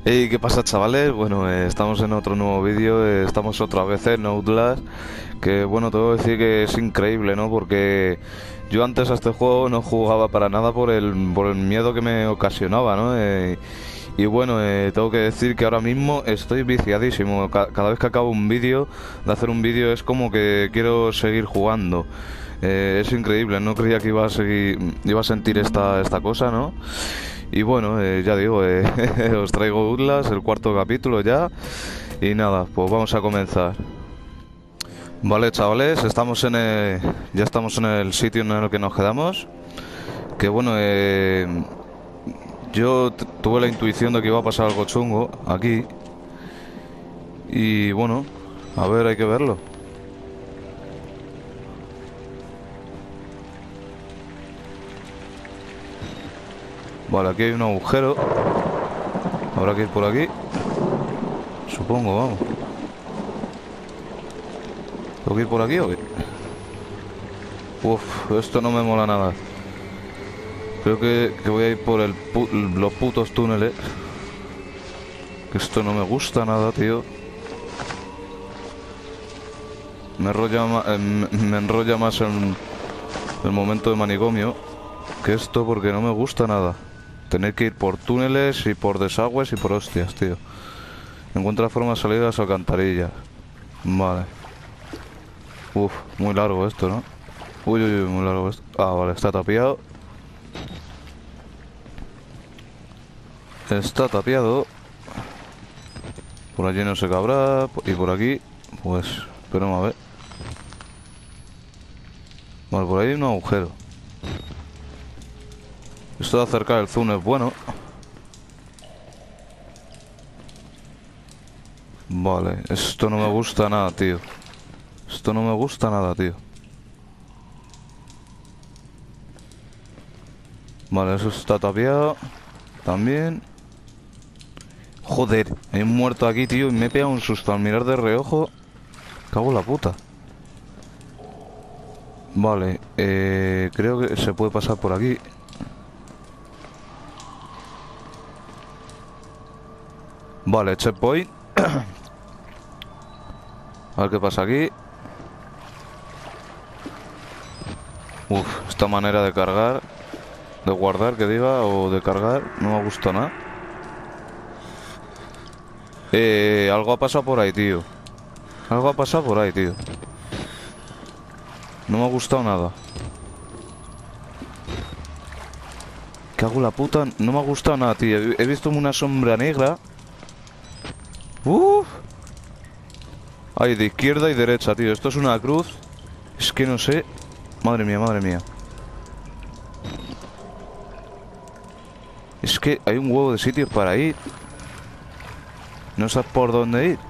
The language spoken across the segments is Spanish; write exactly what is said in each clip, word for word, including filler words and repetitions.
Hey, ¿qué pasa, chavales? Bueno, eh, estamos en otro nuevo vídeo, eh, estamos otra vez en Outlast, que bueno, te voy a decir que es increíble, ¿no? Porque yo antes a este juego no jugaba para nada por el, por el miedo que me ocasionaba, ¿no? Eh, y bueno, eh, tengo que decir que ahora mismo estoy viciadísimo. Ca- cada vez que acabo un vídeo, de hacer un vídeo, es como que quiero seguir jugando. Eh, es increíble, no creía que iba a seguir, iba a sentir esta, esta cosa, ¿no? Y bueno, eh, ya digo, eh, os traigo Outlast, el cuarto capítulo ya. Y nada, pues vamos a comenzar. Vale, chavales, estamos en el- ya estamos en el sitio en el que nos quedamos. Que bueno, eh, yo t- tuve la intuición de que iba a pasar algo chungo aquí. Y bueno, a ver, hay que verlo. Vale, aquí hay un agujero. Habrá que ir por aquí. Supongo, vamos. ¿Tengo que ir por aquí o qué? Uf, esto no me mola nada. Creo que, que voy a ir por el pu- los putos túneles. Que esto no me gusta nada, tío. Me enrolla, ma- eh, me me enrolla más en el momento de manicomio que esto porque no me gusta nada. Tener que ir por túneles y por desagües y por hostias, tío. Encuentra forma de salir a las alcantarillas. Vale. Uf, muy largo esto, ¿no? Uy, uy, uy, muy largo esto. Ah, vale, está tapiado. Está tapiado. Por allí no se cabrá. Y por aquí, pues, esperemos a ver. Vale, por ahí hay un agujero. Esto de acercar el zoom es bueno. Vale, esto no me gusta nada, tío. Esto no me gusta nada, tío. Vale, eso está tapiado. También. Joder, hay un muerto aquí, tío, y me he pegado un susto al mirar de reojo. Cago en la puta. Vale, eh, creo que se puede pasar por aquí. Vale, checkpoint. A ver qué pasa aquí. Uf, esta manera de cargar, de guardar, que diga, o de cargar, no me gusta nada. Eh, algo ha pasado por ahí, tío. Algo ha pasado por ahí, tío. No me ha gustado nada. Cago en la puta, no me ha gustado nada, tío. He he visto una sombra negra. Uf. Hay de izquierda y derecha, tío. Esto es una cruz. Es que no sé. Madre mía, madre mía. Es que hay un huevo de sitios para ir. No sabes por dónde ir.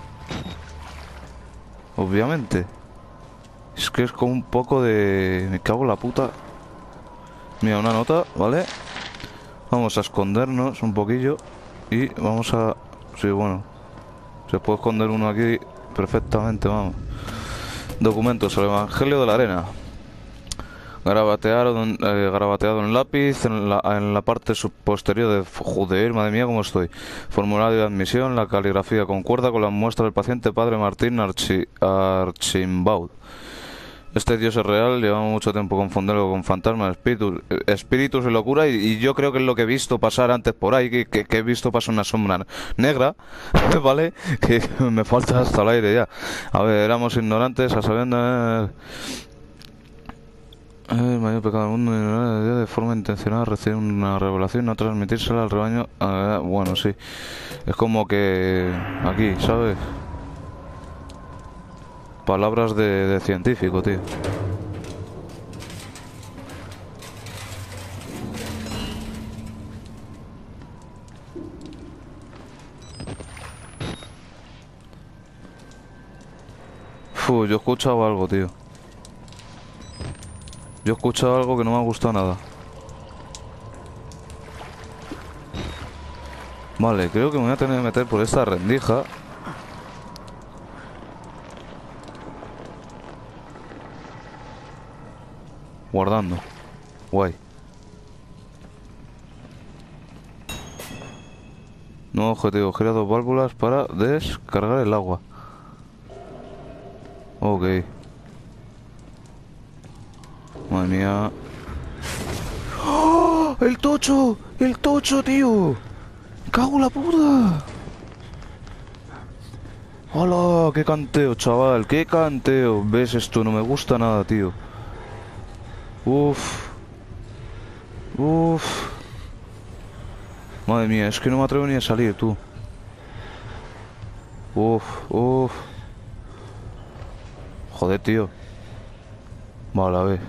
Obviamente. Es que es como un poco de... Me cago en la puta. Mira, una nota, ¿vale? Vamos a escondernos un poquillo. Y vamos a... Sí, bueno. Se puede esconder uno aquí perfectamente, vamos. Documentos, el Evangelio de la Arena. Garabateado, eh, garabateado en lápiz en la, en la parte sub- posterior de... Joder, madre mía, cómo estoy. Formulario de admisión, la caligrafía concuerda con la muestra del paciente padre Martín Archi, Archimbaud. Este dios es real, llevamos mucho tiempo confundirlo con fantasmas, espíritus, eh, espíritus y locura, y, y yo creo que es lo que he visto pasar antes por ahí, que, que, que he visto pasar una sombra negra, ¿vale? Que me falta hasta el aire ya. A ver, éramos ignorantes, a sabiendas... El mayor pecado del mundo, ignorar a Dios de forma intencionada, recibir una revelación y no transmitírsela al rebaño. Ah, bueno, sí. Es como que aquí, ¿sabes? Palabras de, de científico, tío. Fu, yo he escuchado algo, tío. Yo he escuchado algo que no me ha gustado nada. Vale, creo que me voy a tener que meter por esta rendija. Guardando. Guay. Nuevo objetivo, gira dos válvulas para descargar el agua. Ok. Madre mía. ¡Oh! ¡El tocho! ¡El tocho, tío! ¡Me cago en la puta! ¡Hola! ¡Qué canteo, chaval! ¡Qué canteo! ¿Ves? Esto no me gusta nada, tío. Uf. Uf. Madre mía, es que no me atrevo ni a salir, tú. Uf, uf. Joder, tío. Vale, a ver.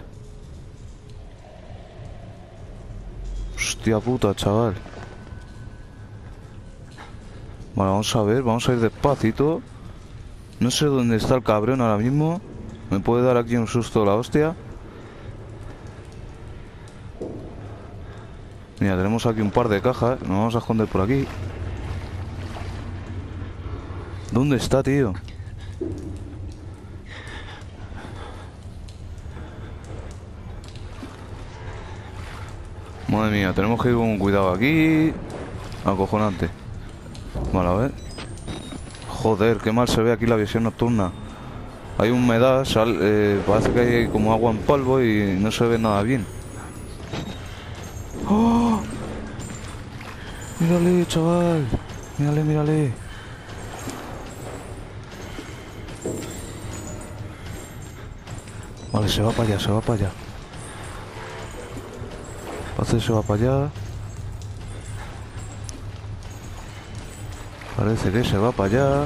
Hostia puta, chaval. Vale, vamos a ver, vamos a ir despacito. No sé dónde está el cabrón ahora mismo. Me puede dar aquí un susto la hostia. Mira, tenemos aquí un par de cajas. Nos vamos a esconder por aquí. ¿Dónde está, tío? Madre mía, tenemos que ir con cuidado aquí. Acojonante. Vale, a ver. Joder, qué mal se ve aquí la visión nocturna. Hay humedad, sal, eh, parece que hay como agua en polvo y no se ve nada bien. ¡Oh! Mírale, chaval. Mírale, mírale. Vale, se va para allá, se va para allá. Parece que se va para allá. Parece que se va para allá.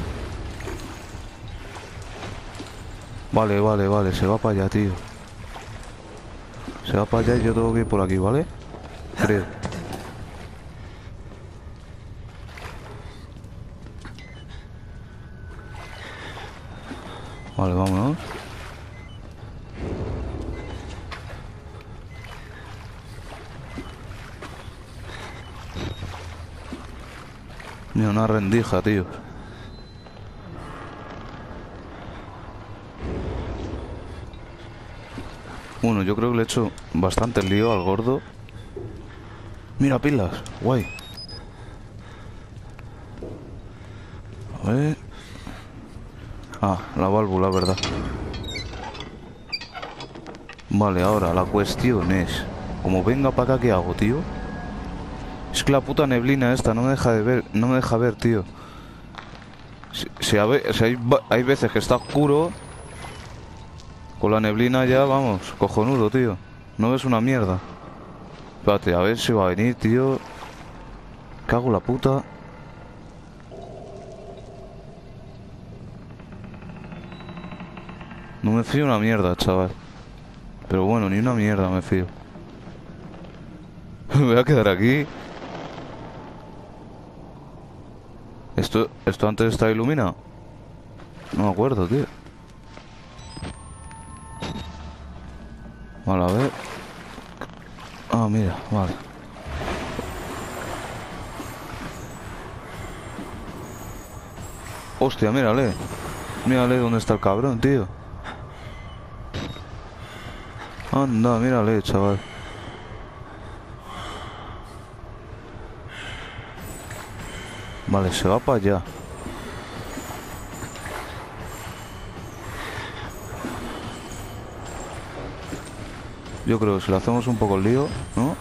Vale, vale, vale, se va para allá, tío. Se va para allá y yo tengo que ir por aquí, ¿vale? Creo. Vale, vámonos. Mira, una rendija, tío. Bueno, yo creo que le he hecho bastante lío al gordo. Mira, pilas, guay. A ver. Ah, la válvula, verdad. Vale, ahora la cuestión es, como venga para acá, ¿qué hago, tío? Es que la puta neblina esta no me deja de ver, no me deja ver, tío. Si, si, a ve, si hay, hay veces que está oscuro, con la neblina ya, vamos, cojonudo, tío. No ves una mierda. Espérate, a ver si va a venir, tío. Cago en la puta. No me fío una mierda, chaval. Pero bueno, ni una mierda me fío. Me voy a quedar aquí. Esto, esto antes estaba iluminado. No me acuerdo, tío. Vale, a ver. Ah, mira, vale. Hostia, mírale. Mírale dónde está el cabrón, tío. Anda, mírale, chaval. Vale, se va para allá. Yo creo que si le hacemos un poco el lío, ¿no?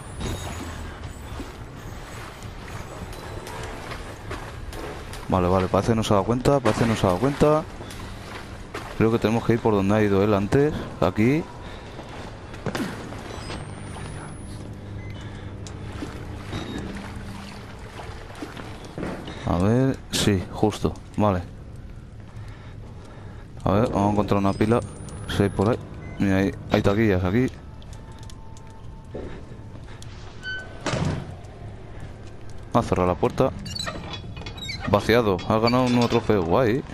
Vale, vale, parece que no se ha dado cuenta, parece que no se ha dado cuenta. Creo que tenemos que ir por donde ha ido él antes, aquí. A ver, sí, justo, vale. A ver, vamos a encontrar una pila. Si hay por ahí. Mira, hay, hay taquillas aquí. A cerrar la puerta. Vaciado, ha ganado un nuevo trofeo, guay.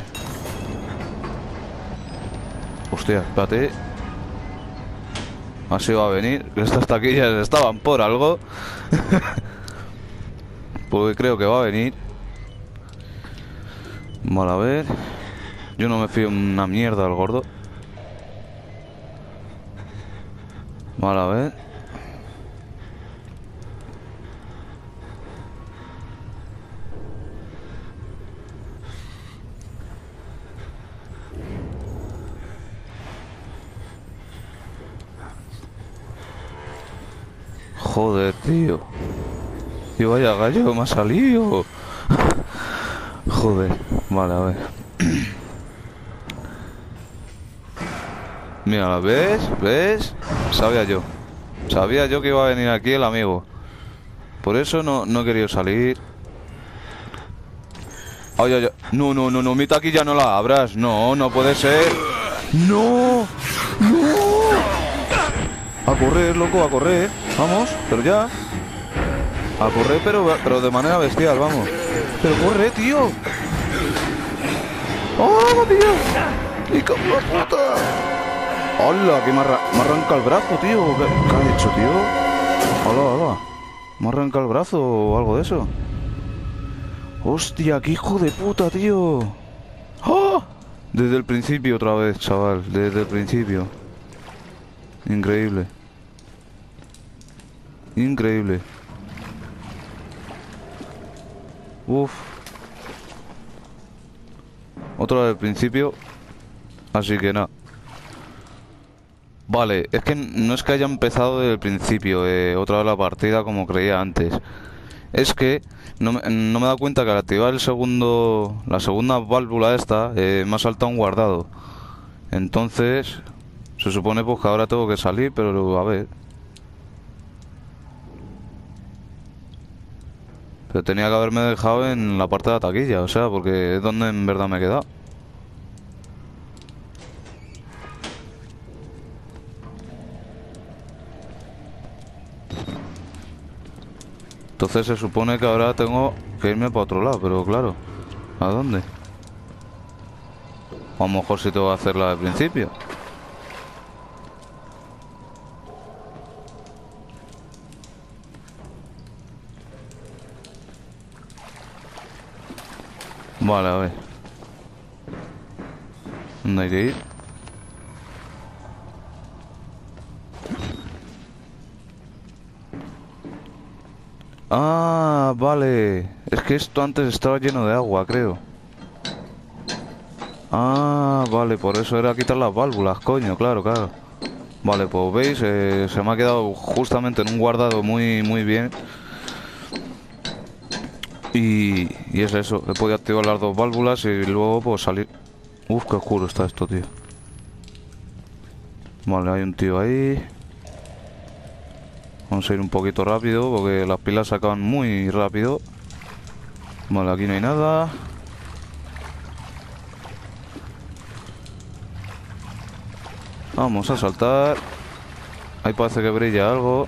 Hostia, espérate. Así va a venir. Estas taquillas estaban por algo. Pues creo que va a venir. Vale, a ver. Yo no me fío una mierda al gordo. Vale, a ver. Joder, tío. Y vaya gallo, me ha salido. Joder, vale, a ver. Mira, ¿ves? ¿Ves? Sabía yo. Sabía yo que iba a venir aquí el amigo. Por eso no, no he querido salir. Ay, ay, ay. No, no, no, no, mi taquilla no la abras. No, no puede ser. No, no. A correr, loco, a correr. Vamos, pero ya. A correr, pero, pero de manera bestial, vamos. Pero corre, tío. ¡Oh, tío! ¡Y qué puta! ¡Hola! Que me, arra me arranca el brazo, tío. ¿Qué, qué ha hecho, tío? ¡Hola, hola! ¿Me arranca el brazo o algo de eso? ¡Hostia, qué hijo de puta, tío! ¡Oh! Desde el principio otra vez, chaval. Desde el principio. Increíble. Increíble. Uf. Otra vez del principio. Así que nada. Vale, es que no es que haya empezado desde el principio, eh, otra vez la partida como creía antes. Es que no me, no me he dado cuenta que al activar el segundo, la segunda válvula esta, eh, me ha saltado un guardado. Entonces, se supone pues que ahora tengo que salir, pero a ver. Pero tenía que haberme dejado en la parte de la taquilla, o sea, porque es donde en verdad me he quedado. Entonces se supone que ahora tengo que irme para otro lado, pero claro, ¿a dónde? O a lo mejor si tengo que hacerla al principio. Vale, a ver. ¿Dónde hay que ir? Ah, vale. Es que esto antes estaba lleno de agua, creo. Ah, vale, por eso era quitar las válvulas, coño, claro, claro. Vale, pues veis, eh, se me ha quedado justamente en un guardado muy, muy bien. Y, y es eso, he podido activar las dos válvulas y luego pues salir. Uf, qué oscuro está esto, tío. Vale, hay un tío ahí. Vamos a ir un poquito rápido porque las pilas se acaban muy rápido. Vale, aquí no hay nada. Vamos a saltar. Ahí parece que brilla algo.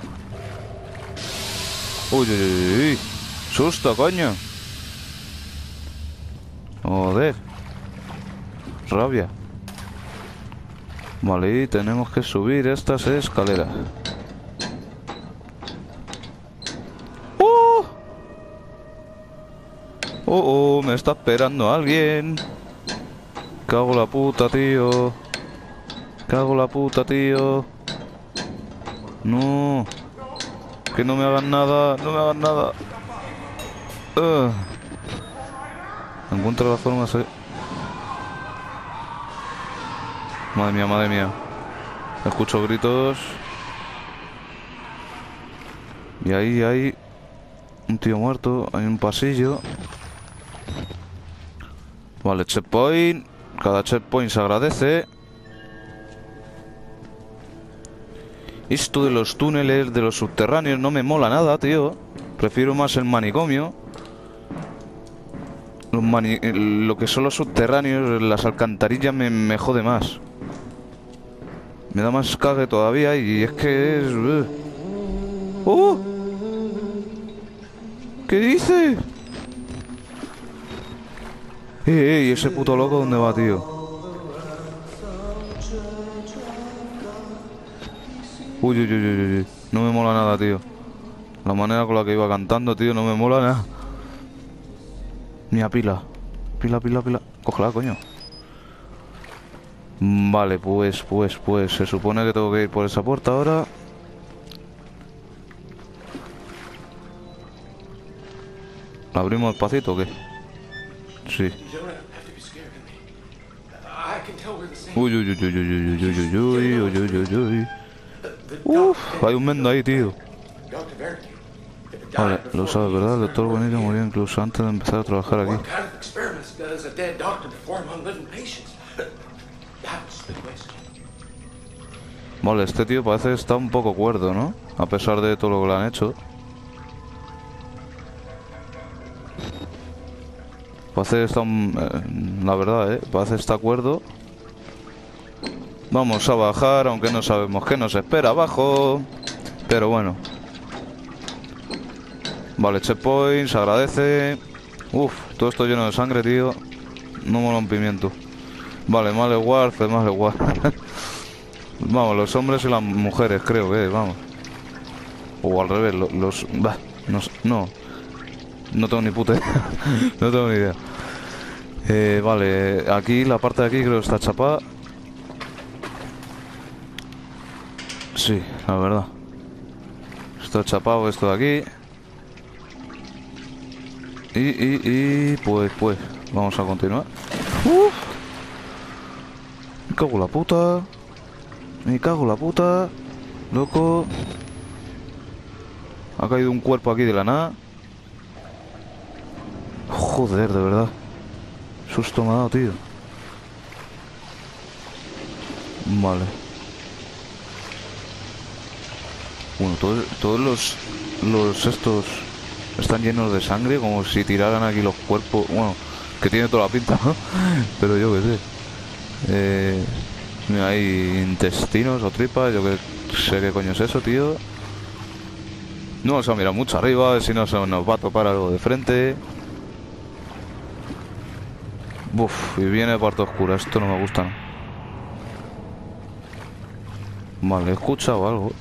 Uy, uy, uy, uy. Susto, coño. Joder. Rabia. Vale, y tenemos que subir estas escaleras. ¡Oh! ¡Oh, oh! Me está esperando alguien. Cago la puta, tío. Cago la puta, tío. No. Que no me hagan nada. No me hagan nada. Uh. Encuentro la forma de salir. Madre mía, madre mía. Escucho gritos. Y ahí hay un tío muerto. Hay un pasillo. Vale, checkpoint. Cada checkpoint se agradece. Esto de los túneles, de los subterráneos, no me mola nada, tío. Prefiero más el manicomio. Los mani lo que son los subterráneos, las alcantarillas me, me jode más. Me da más cague todavía y es que es... Uh. ¡Oh! ¿Qué dice? ¡Eh, eh! ¿Ese puto loco dónde va, tío? Uy, uy, uy, uy, uy. No me mola nada, tío. La manera con la que iba cantando, tío, no me mola nada. Ni a pila. Pila, pila, pila. Cógela, coño. Vale, pues, pues, pues. Se supone que tengo que ir por esa puerta ahora. ¿La abrimos despacito o qué? Sí. Uy, uy, uy, uy, uy, uy, uy, uy, uy, uy, uy, uy, uy. Uf, hay un mendo ahí, tío. Vale, lo sabes, ¿verdad? El doctor Bonito murió incluso antes de empezar a trabajar aquí. Vale, este tío parece que está un poco cuerdo, ¿no? A pesar de todo lo que le han hecho. Parece que está... un- eh, la verdad, ¿eh? Parece que está cuerdo. Vamos a bajar, aunque no sabemos qué nos espera abajo. Pero bueno. Vale, checkpoint, se agradece. Uf, todo esto lleno de sangre, tío. No mola un pimiento. Vale, mal igual, mal igual. Vamos, los hombres y las mujeres, creo que, vamos. O al revés, lo- los... Bah, no, sé, no. No tengo ni puta idea. No tengo ni idea. Eh, vale, aquí, la parte de aquí creo que está chapada. Sí, la verdad. Está chapado esto de aquí. Y, y, y... Pues, pues... Vamos a continuar. ¡Uf! Me cago en la puta. Me cago en la puta. Loco. Ha caído un cuerpo aquí de la nada. Joder, de verdad. Susto me ha dado, tío. Vale. Bueno, todos, todos los... Los estos... Están llenos de sangre, como si tiraran aquí los cuerpos. Bueno, que tiene toda la pinta, ¿no? Pero yo qué sé. Eh... Mira, hay intestinos o tripas, yo que sé qué coño es eso, tío. No vamos a mirar mucho arriba, si no se nos va a topar algo de frente. Buf, y viene parte oscura, esto no me gusta, ¿no? Vale, he escuchado algo.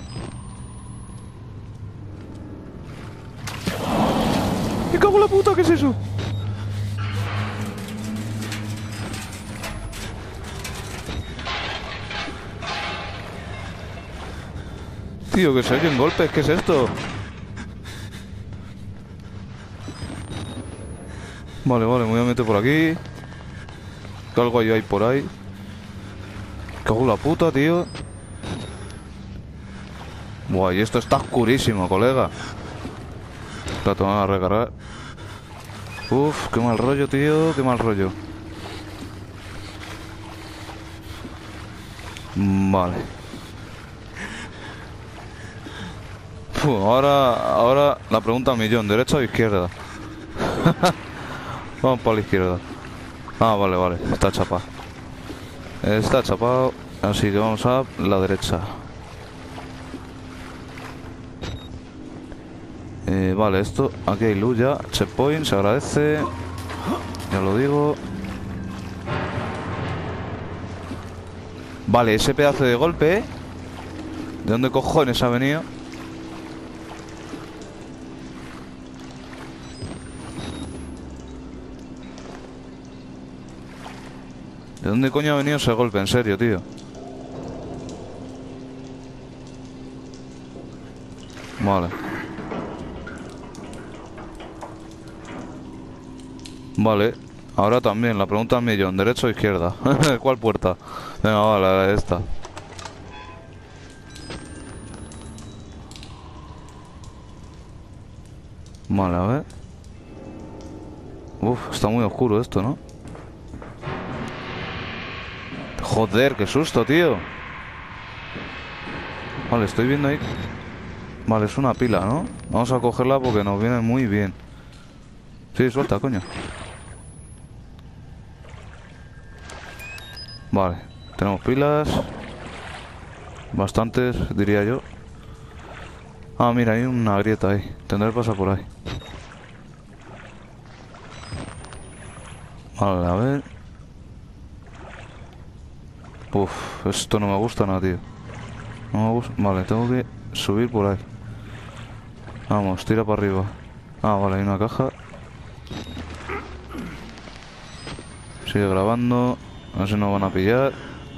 ¡Me cago en la puta! ¿Qué es eso? Tío, que se oyen golpes, ¿qué es esto? Vale, vale, me voy a meter por aquí. Que algo hay ahí por ahí. Cago en la puta, tío. Buah, y esto está oscurísimo, colega. La tomada a recargar. Uf, qué mal rollo, tío, qué mal rollo. Vale. Uf, ahora, ahora la pregunta a millón, ¿derecha o izquierda? Vamos para la izquierda. Ah, vale, vale, está chapado. Está chapado, así que vamos a la derecha. Eh, vale, esto, aquí hay luz ya. Checkpoint, se agradece. Ya lo digo. Vale, ese pedazo de golpe, ¿eh? ¿De dónde cojones ha venido? ¿De dónde coño ha venido ese golpe? En serio, tío. Vale. Vale. Ahora también, la pregunta al millón. ¿Derecha o izquierda? ¿Cuál puerta? Venga, vale, esta. Vale, a ver. Uf, está muy oscuro esto, ¿no? Joder, qué susto, tío. Vale, estoy viendo ahí. Vale, es una pila, ¿no? Vamos a cogerla porque nos viene muy bien. Sí, suelta, coño. Vale, tenemos pilas. Bastantes, diría yo. Ah, mira, hay una grieta ahí. Tendré que pasar por ahí. Vale, a ver. Uf, esto no me gusta nada, tío. No me gusta. Vale, tengo que subir por ahí. Vamos, tira para arriba. Ah, vale, hay una caja. Sigue grabando. A ver si nos van a pillar.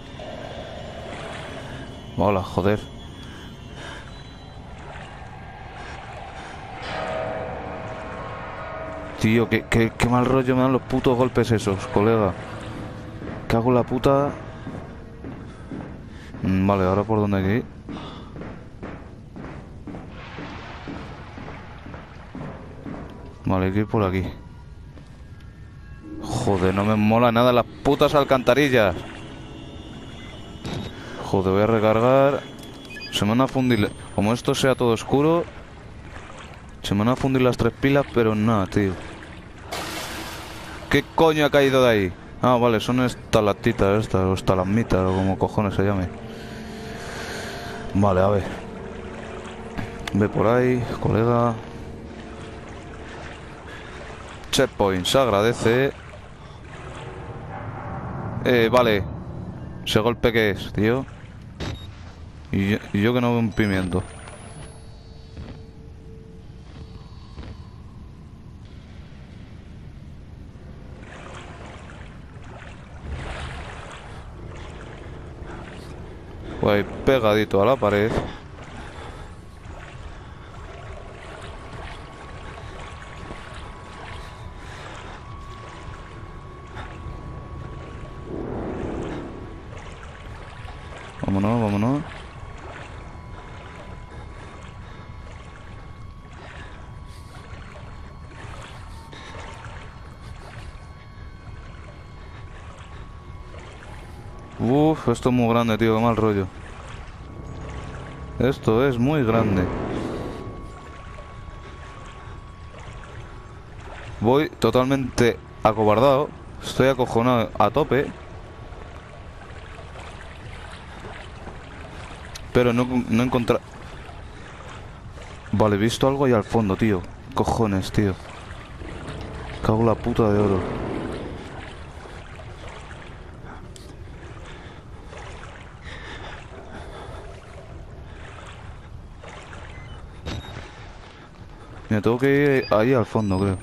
Hola, joder. Tío, qué, qué, qué mal rollo me dan los putos golpes esos, colega. Cago en la puta. Mm, Vale, ahora por dónde hay que ir. Vale, hay que ir por aquí. Joder, no me mola nada las putas alcantarillas. Joder, voy a recargar. Se me van a fundir. Como esto sea todo oscuro, se me van a fundir las tres pilas, pero nada, tío. ¿Qué coño ha caído de ahí? Ah, vale, son estalactitas estas, o estalagmitas, o como cojones se llame. Vale, a ver. Ve por ahí, colega. Checkpoint, se agradece. Eh, vale. ¿Ese golpe qué es, tío? Y yo, y yo que no veo un pimiento. Voy pegadito a la pared. Vámonos, vámonos. Uf, esto es muy grande, tío, qué mal rollo. Esto es muy grande. Voy totalmente acobardado. Estoy acojonado a tope. Pero no, no he encontrado... Vale, he visto algo ahí al fondo, tío. Cojones, tío. Cago la puta de oro. Me tengo que ir ahí al fondo, creo.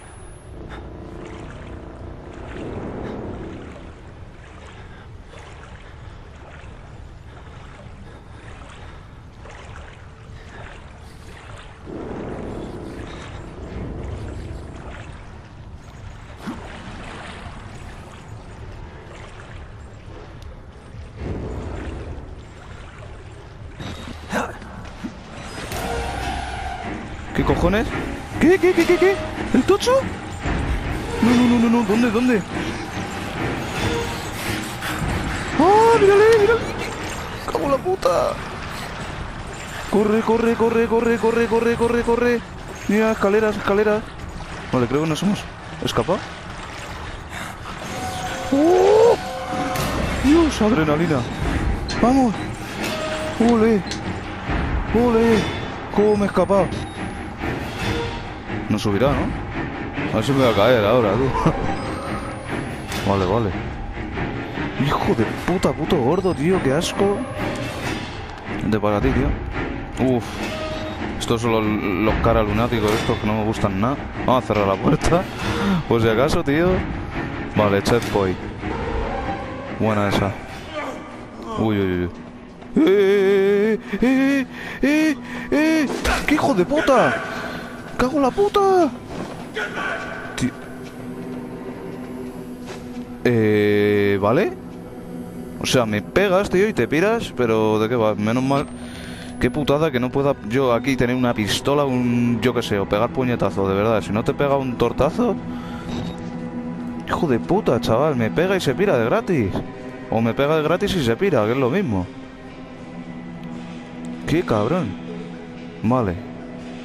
¿Qué cojones? ¿Qué, qué, qué, qué, qué? ¿El tocho? No, no, no, no, no, ¿dónde, dónde? ¡Ah, mírale, mírale! ¡Cago en la puta! Corre, corre, corre, corre, corre, corre, corre, corre. Mira, escaleras, escaleras. Vale, creo que nos hemos escapado. ¡Oh! ¡Dios, adrenalina! ¡Vamos! ¡Ole! ¡Ole! ¿Cómo me he escapado? No subirá, ¿no? A ver si me va a caer ahora, tú. Vale, vale. Hijo de puta, puto gordo, tío, qué asco. De para ti, tío. Uf. Estos son los, los cara lunáticos estos que no me gustan nada. Vamos a cerrar la puerta. Por si acaso, tío. Vale, checkpoint. Buena esa. Uy, uy, uy. ¡Eh! ¡Eh! ¡Eh! ¡Eh! ¡Qué hijo de puta! ¡Cago en la puta! Tío. Eh... ¿Vale? O sea, me pegas, tío, y te piras, pero ¿de qué va? Menos mal. Qué putada que no pueda yo aquí tener una pistola, un... yo qué sé, o pegar puñetazo, de verdad. Si no te pega un tortazo... Hijo de puta, chaval, me pega y se pira de gratis. O me pega de gratis y se pira, que es lo mismo. Qué cabrón. Vale.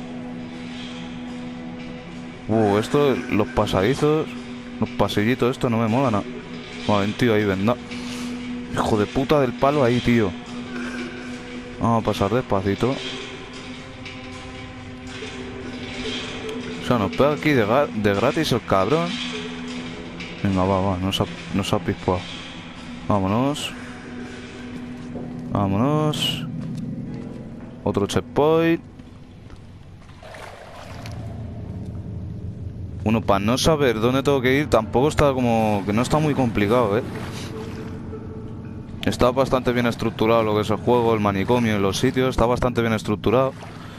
Uh, esto, los pasadizos, los pasillitos, esto no me mola nada. Vale, un tío ahí venda. Hijo de puta del palo ahí, tío. Vamos a pasar despacito. O sea, nos pega aquí de, de gratis el cabrón. Venga, va, va, nos ha, nos ha pispado. Vámonos. Vámonos. Otro checkpoint. Bueno, para no saber dónde tengo que ir, tampoco está como... que no está muy complicado, ¿eh? Está bastante bien estructurado lo que es el juego, el manicomio y los sitios. Está bastante bien estructurado.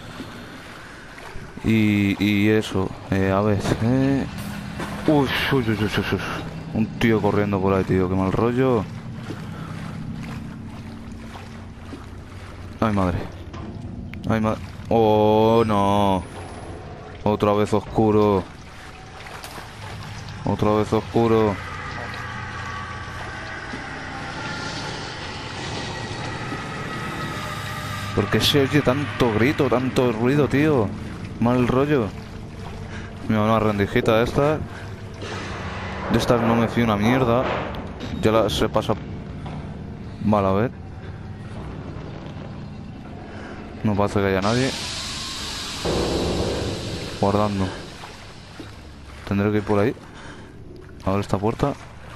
Y, y eso, eh, a ver... Eh... Uy, uy, uy, uy, uy, uy. Un tío corriendo por ahí, tío, qué mal rollo. Ay, madre. Ay, madre. Oh, no. Otra vez oscuro. Otra vez oscuro. ¿Por qué se oye tanto grito, tanto ruido, tío? Mal rollo. Mira, una rendijita esta. De estas no me fío una mierda. Ya la se pasa mal, a ver. No parece que haya nadie. Guardando. Tendré que ir por ahí. A ver esta puerta.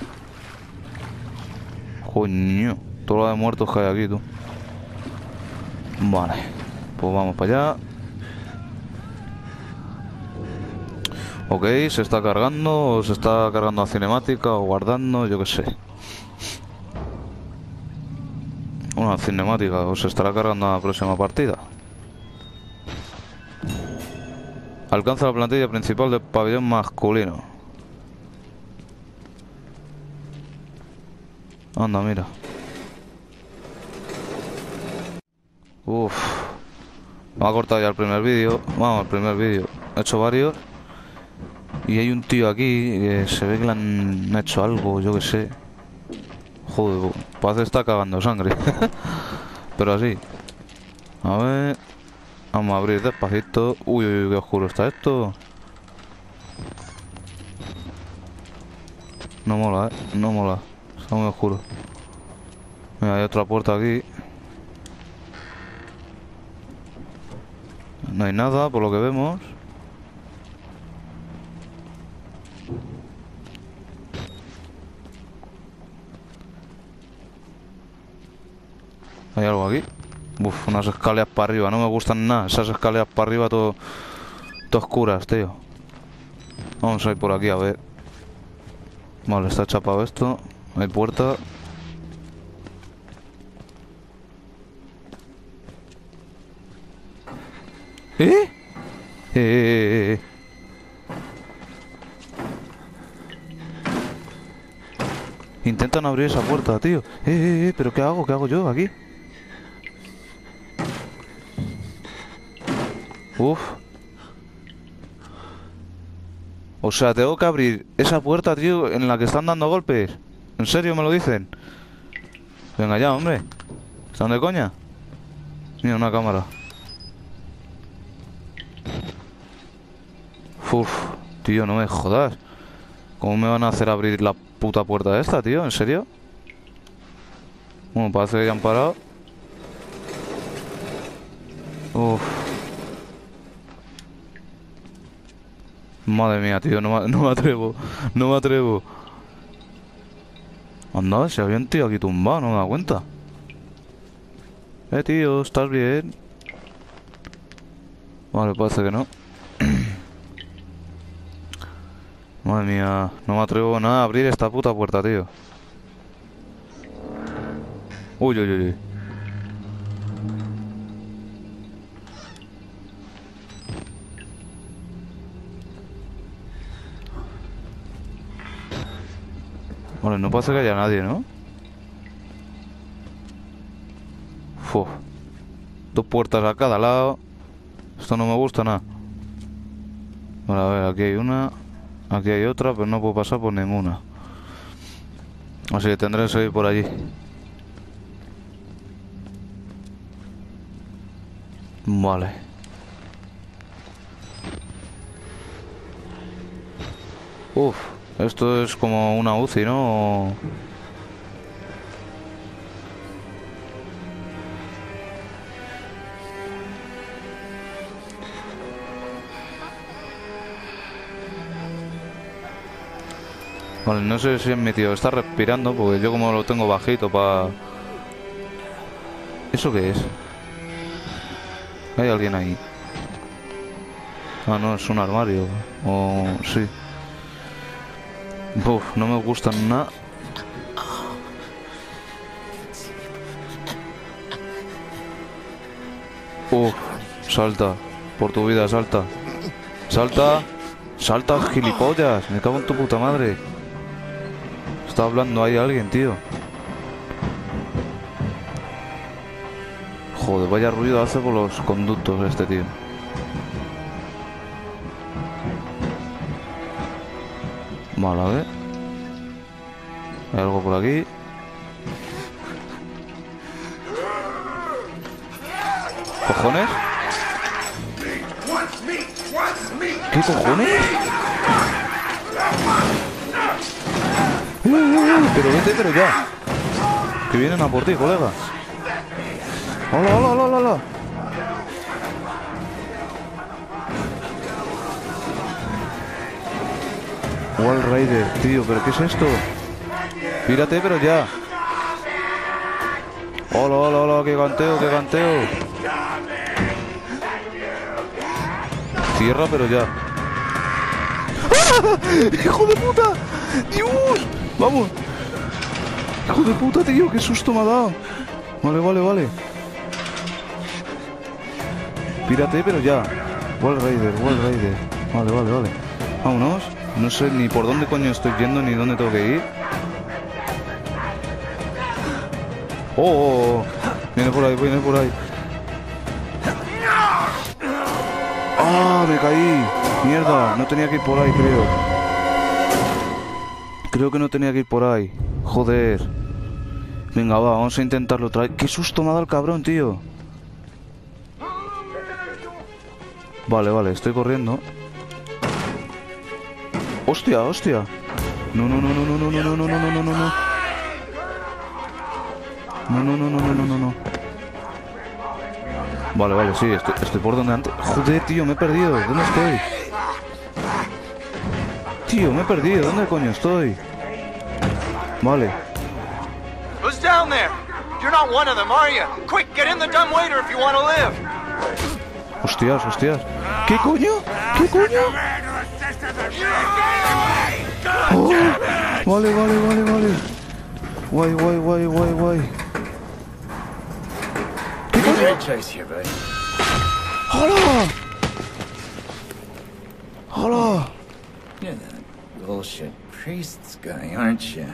Coño. Todo lo de muertos que hay aquí, tú. Vale. Pues vamos para allá. Ok, se está cargando. O se está cargando a cinemática. O guardando, yo qué sé. Una cinemática. O se estará cargando a la próxima partida. Alcanza la plantilla principal del pabellón masculino. Anda, mira. Uff. Me ha cortado ya el primer vídeo. Vamos, el primer vídeo. He hecho varios. Y hay un tío aquí que se ve que le han hecho algo, yo que sé. Joder, parece que está cagando sangre. Pero así. A ver. Vamos a abrir despacito. Uy, uy, uy, qué oscuro está esto. No mola, eh. No mola. Está muy oscuro. Mira, hay otra puerta aquí. No hay nada, por lo que vemos. ¿Hay algo aquí? Uf, unas escaleras para arriba. No me gustan nada. Esas escaleras para arriba todo, todo oscuras, tío. Vamos a ir por aquí a ver. Vale, está chapado esto. Hay puerta. ¿Eh? Eh, eh, eh, eh. Intentan abrir esa puerta, tío. Eh, eh, eh, pero ¿qué hago? ¿Qué hago yo aquí? Uf. O sea, tengo que abrir esa puerta, tío, en la que están dando golpes. ¿En serio me lo dicen? Venga ya, hombre. ¿Están de coña? Mira, una cámara. Uf, tío, no me jodas. ¿Cómo me van a hacer abrir la puta puerta esta, tío? ¿En serio? Bueno, parece que ya han parado. Uf. Madre mía, tío, no me, no me atrevo. No me atrevo. Anda, si había un tío aquí tumbado, no me da cuenta. Eh, tío, ¿estás bien? Vale, parece que no. Madre mía, no me atrevo nada a abrir esta puta puerta, tío. Uy, uy, uy. Vale, no parece que haya nadie, ¿no? Uf. Dos puertas a cada lado. Esto no me gusta nada. Vale, a ver, aquí hay una. Aquí hay otra, pero no puedo pasar por ninguna. Así que tendré que seguir por allí. Vale. Uf, esto es como una U C I, ¿no? Vale, no sé si es mi tío está respirando, porque yo como lo tengo bajito para... ¿Eso qué es? Hay alguien ahí. Ah, no, es un armario. O... sí. Uf, no me gustan nada. Uf, salta. Por tu vida, salta. Salta. Salta, gilipollas. Me cago en tu puta madre. Está hablando ahí alguien, tío. Joder, vaya ruido hace por los conductos este tío. Vale, a ver. Hay algo por aquí. ¿Cojones? ¿Qué cojones? Uh, uh, uh, pero vete, pero ya. Que vienen a por ti, colega. Hola, hola, hola, hola. Wall Rider, tío, ¿pero qué es esto? Pírate, pero ya. Hola, hola, hola, qué canteo, qué canteo. Cierra, pero ya. ¡Ah! ¡Hijo de puta! ¡Dios! ¡Vamos! ¡Hijo de puta, tío! ¡Qué susto me ha dado! Vale, vale, vale. Pírate, pero ya. Wall Rider, Wall Rider. Vale, vale, vale. Vámonos. No sé ni por dónde coño estoy yendo ni dónde tengo que ir. Oh, oh, oh. Viene por ahí, viene por ahí. Ah, me caí. Mierda, no tenía que ir por ahí, creo. Creo que no tenía que ir por ahí. Joder. Venga, va, vamos a intentarlo otra vez. Qué susto me ha dado el cabrón, tío. Vale, vale, estoy corriendo. Hostia, hostia. No, no, no, no, no, no, no, no, no, no, no, no, no. No, no, no, no, no, no, no, no. Vale, vale, sí, estoy, estoy por donde antes. Joder, tío, me he perdido. ¿Dónde estoy? Tío, me he perdido. ¿Dónde coño estoy? Vale. Who's down there? You're not one of them, are you? Quick, get in the dumbwaiter if you want to live. Hostias, hostias. ¿Qué coño? ¿Qué coño? Oh, vale, vale, vale, vale. Guay, guay, guay, guay, guay. ¿Qué coño? ¡Hola! ¡Hola! You're that bullshit priest's guy, aren't you?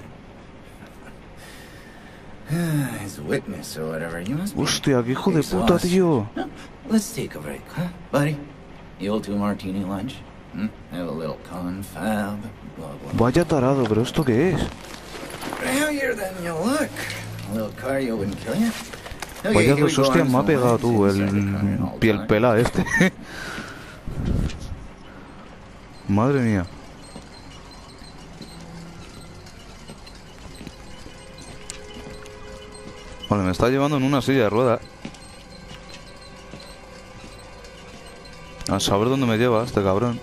His witness or whatever. You must be Hostia, qué hijo de puta, exhausted. tío. No, let's take a break, huh, buddy? The old two martini lunch. Hmm? Have a little confab. Blah, blah. Vaya tarado, pero ¿esto qué es? Heavier than you look. A little cardio wouldn't kill you. Okay, Vaya here we dos go, hostias arms me ha and pegado legs tú, inside the car el and all piel done. pela este. Madre mía. Vale, me está llevando en una silla de ruedas. A saber dónde me lleva este cabrón.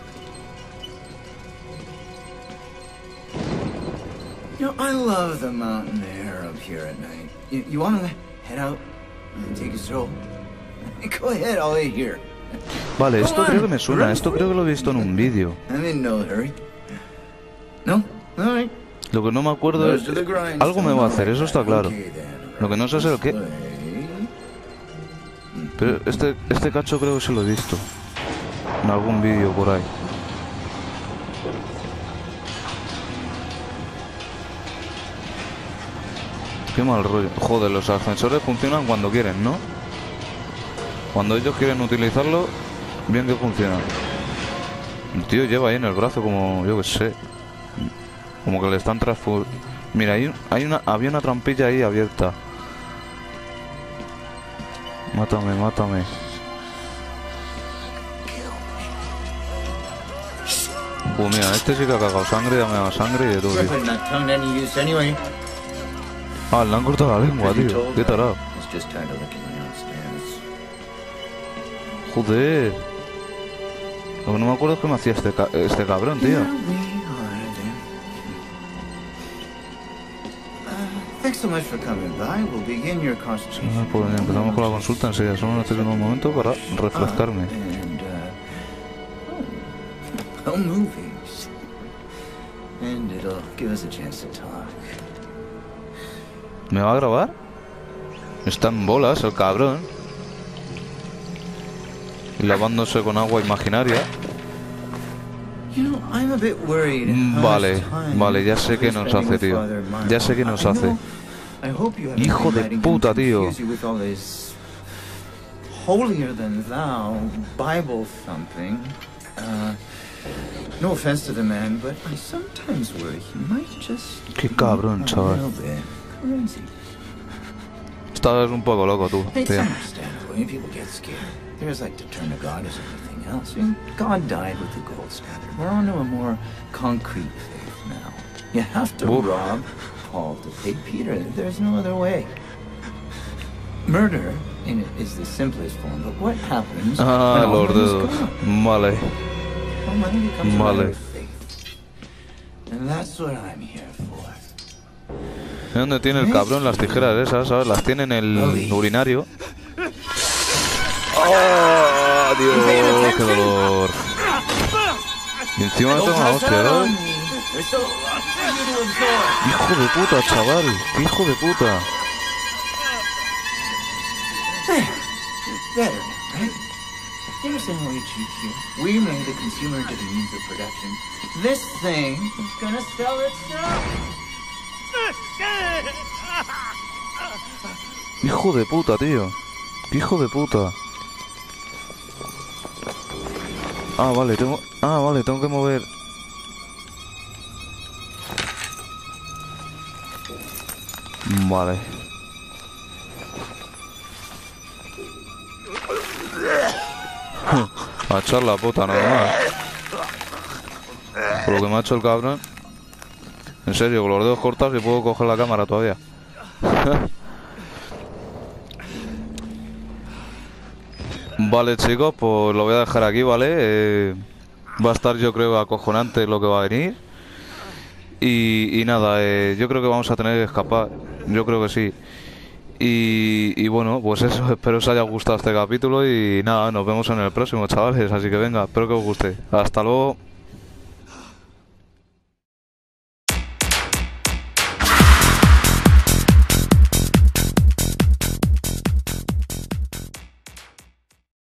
You know, I love the mountain air up here at night. You, you want to head out and take a stroll? Go ahead, I'll wait here. Vale, esto creo que me suena. Esto creo que lo he visto en un vídeo. I'm in no hurry. No? All right. Lo que no me acuerdo es... Nose to the grindstone. Algo me va a hacer, eso está claro. Okay, then. Lo que no sé es el qué. Pero este, este cacho creo que se lo he visto en algún vídeo por ahí. Qué mal rollo. Joder, los ascensores funcionan cuando quieren, ¿no? Cuando ellos quieren utilizarlo, bien que funciona. El tío lleva ahí en el brazo como, yo que sé, como que le están transfur... Mira, hay, hay una, había una trampilla ahí abierta. Mátame, mátame. Uh, mira, este sí que ha cagado sangre, ya me da sangre y de todo, tío. Putting that tongue to any use anyway. Ah, le han cortado la lengua, tío. Qué tarado. It's just tired of licking my own stairs. Joder. Lo que no me acuerdo es que me hacía este, ca este cabrón, tío. Here we are then. Uh, thanks so much for coming by. We'll begin your consultation. Ah, pues empezamos con la consulta enseguida. Solo necesito un momento para refrescarme. And, uh, oh, movies. And it'll give us a chance to talk. ¿Me va a grabar? Está en bolas el cabrón. Y lavándose con agua imaginaria. You know, I'm a bit worried Mm, how vale, much time vale, ya sé qué we're nos spending hace, with tío. Father Miles. Ya sé qué nos I hace. know- I hope you haven't Hijo been de letting him puta, tío. confuse you with all this holier than thou Bible thumping. Uh, No offense to the man, but I sometimes worry he might just Qué cabrón, be a chaval. little bit crazy. Estás un poco loco tú, It's tío. understandable. I mean, people get scared. There's like to turn to God as everything else. I mean, God died with the gold standard. We're on to a more concrete faith now. You have to Oof. rob Paul to pay Peter. There's no other way. Murder in it is the simplest form, but what happens Ah, when all los money's dedos. gone? Vale. Well, money becomes a Vale. matter of faith. And that's what I'm here for. ¿De dónde tiene el cabrón las tijeras esas, sabes? Las tiene en el urinario. ¡Oh, Dios! ¡Qué dolor! Y encima me tengo una hostia, ¿verdad? There's a lot for you to absorb. ¡Hijo de puta, chaval! ¡Qué hijo de puta! There. Better now, right? You understand how we achieved here? We made the consumer into the means of production. This thing is gonna sell itself. ¡Hijo de puta, tío! ¡Qué hijo de puta! Ah, vale, tengo... Ah, vale, tengo que mover... Vale. A echar la puta nada más. Por lo que me ha hecho el cabrón. En serio, con los dedos cortados y puedo coger la cámara todavía. Vale, chicos, pues lo voy a dejar aquí, ¿vale? Eh, va a estar, yo creo, acojonante lo que va a venir. Y, y nada, eh, yo creo que vamos a tener que escapar. Yo creo que sí. Y, y bueno, pues eso, espero os haya gustado este capítulo. Y nada, nos vemos en el próximo, chavales. Así que venga, espero que os guste. Hasta luego.